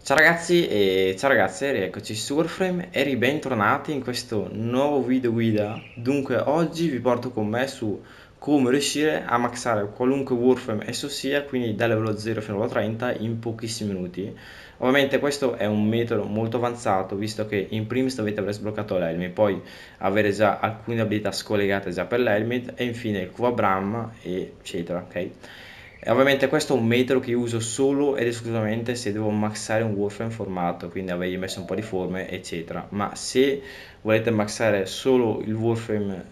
Ciao ragazzi e ciao ragazze, rieccoci su Warframe e ribentornati in questo nuovo video guida. Dunque oggi vi porto con me su come riuscire a maxare qualunque Warframe esso sia, quindi da livello 0 fino a livello 30 in pochissimi minuti. Ovviamente questo è un metodo molto avanzato, visto che in primis dovete aver sbloccato l'Helmet, poi avere già alcune abilità scollegate già per l'Helmet e infine il Quabram eccetera, ok? E ovviamente questo è un metodo che io uso solo ed esclusivamente se devo maxare un Warframe formato, quindi avergli messo un po' di forme eccetera. Ma se volete maxare solo il Warframe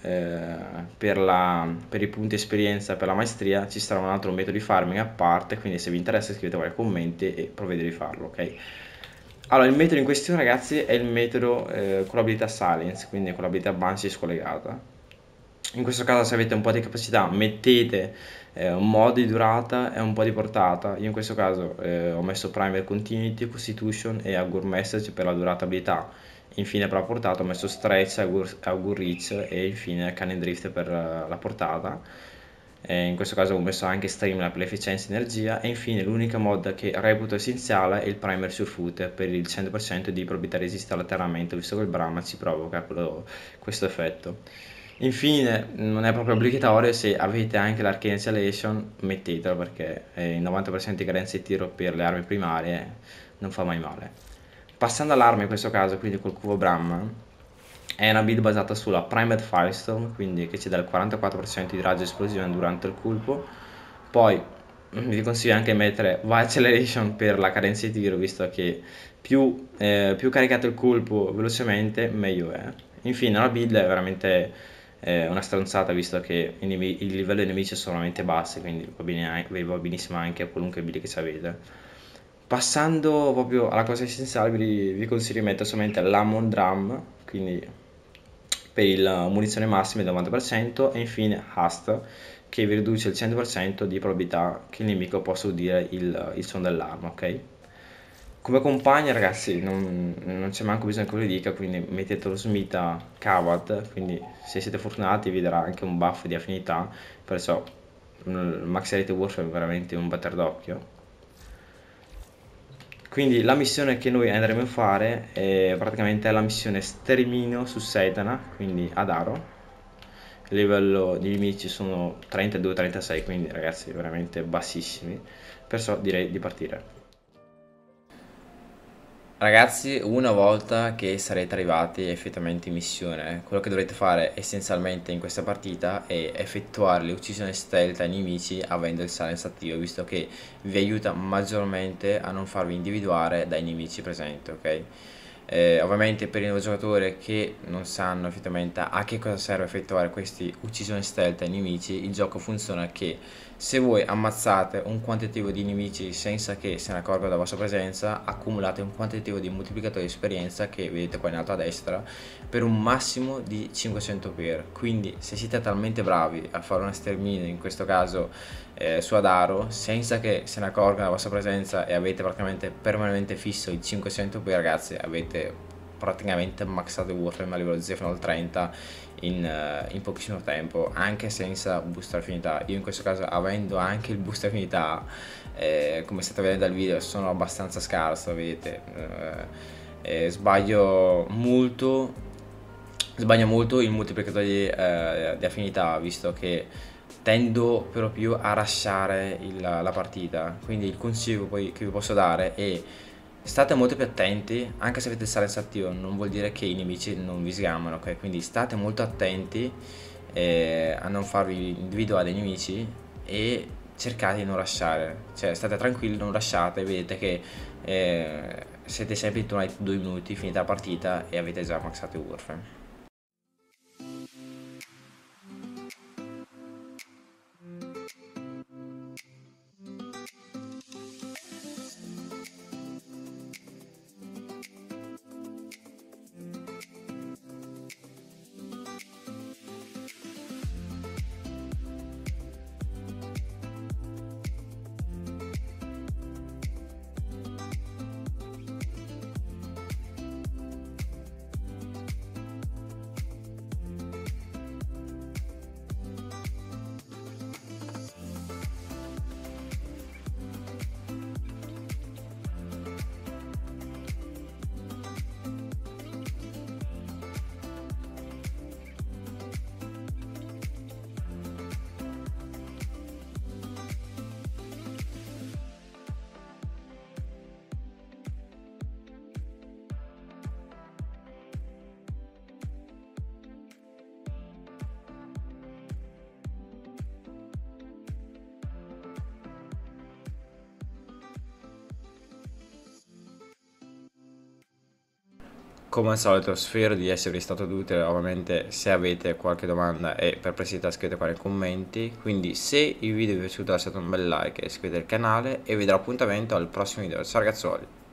per i punti esperienza, per la maestria, ci sarà un altro metodo di farming a parte, quindi se vi interessa scrivete nei commenti e provvedete a farlo, ok? Allora, il metodo in questione ragazzi è il metodo con l'abilità Silence, quindi con l'abilità Banshee scollegata. In questo caso se avete un po' di capacità mettete un modo di durata e un po' di portata. Io in questo caso ho messo Primer Continuity, Constitution e Augur Message per la durabilità. Infine per la portata ho messo Stretch, Augur Reach e infine Cannon Drift per la portata. In questo caso ho messo anche Streamline per l'efficienza e energia e infine l'unica mod che reputo essenziale è il Primer Surfoot per il 100% di probabilità resiste all'atterramento, visto che il Brahma ci provoca questo effetto. Infine, non è proprio obbligatorio, se avete anche l'Arcane Acceleration mettetelo perché il 90% di carenza di tiro per le armi primarie non fa mai male. Passando all'arma in questo caso, quindi col cubo Brahma, è una build basata sulla Primed Firestorm, quindi che ci dà il 44% di raggio esplosione durante il colpo. Poi vi consiglio anche di mettere Vibe Acceleration per la carenza di tiro, visto che più caricate il colpo velocemente meglio è. Infine la build è veramente una stronzata, visto che i livelli dei nemici sono veramente bassi, quindi va benissimo anche a qualunque build che avete. Passando proprio alla cosa essenziale, vi consiglio di mettere solamente l'Ammon Drum, quindi per il munizione massima del 90% e infine Hast, che vi riduce il 100% di probabilità che il nemico possa udire il suono dell'arma, ok? Come compagni ragazzi non c'è manco bisogno che ve lo dica, quindi mettete lo Smita Kawad, quindi se siete fortunati vi darà anche un buff di affinità, perciò Max Elite Warfare è veramente un batter d'occhio. Quindi la missione che noi andremo a fare è praticamente la missione sterminio su Setana, quindi ad Aro. Il livello di nemici sono 32-36, quindi ragazzi veramente bassissimi, perciò direi di partire. Ragazzi, una volta che sarete arrivati effettivamente in missione, quello che dovrete fare essenzialmente in questa partita è effettuare le uccisioni stealth ai nemici avendo il silence attivo, visto che vi aiuta maggiormente a non farvi individuare dai nemici presenti, ok? Ovviamente per i nuovi giocatori che non sanno effettivamente a che cosa serve effettuare queste uccisioni stealth ai nemici, il gioco funziona che se voi ammazzate un quantitativo di nemici senza che se ne accorga della vostra presenza, accumulate un quantitativo di moltiplicatore di esperienza che vedete qua in alto a destra per un massimo di 500 per. Quindi se siete talmente bravi a fare una sterminio, in questo caso su Adaro, senza che se ne accorga della vostra presenza e avete praticamente permanentemente fisso il 500 per, ragazzi, avete praticamente maxato il Warframe a livello 0 fino al 30 in pochissimo tempo, anche senza booster affinità. Io in questo caso, avendo anche il booster affinità, come state vedendo dal video, sono abbastanza scarso, vedete, sbaglio molto il moltiplicatore di affinità, visto che tendo per lo più a rushare la partita. Quindi il consiglio poi che vi posso dare è: state molto più attenti, anche se avete il silence attivo non vuol dire che i nemici non vi sgamano, ok? Quindi state molto attenti a non farvi individuare dai nemici e cercate di non rushare, cioè state tranquilli, non rushate, vedete che siete sempre intorno ai 2 minuti finita la partita e avete già maxato il Warframe. Come al solito spero di esservi stato d'utile, ovviamente se avete qualche domanda e perplessità scrivete qua nei commenti, quindi se il video vi è piaciuto lasciate un bel like e iscrivetevi al canale e vi do appuntamento al prossimo video. Ciao ragazzuoli!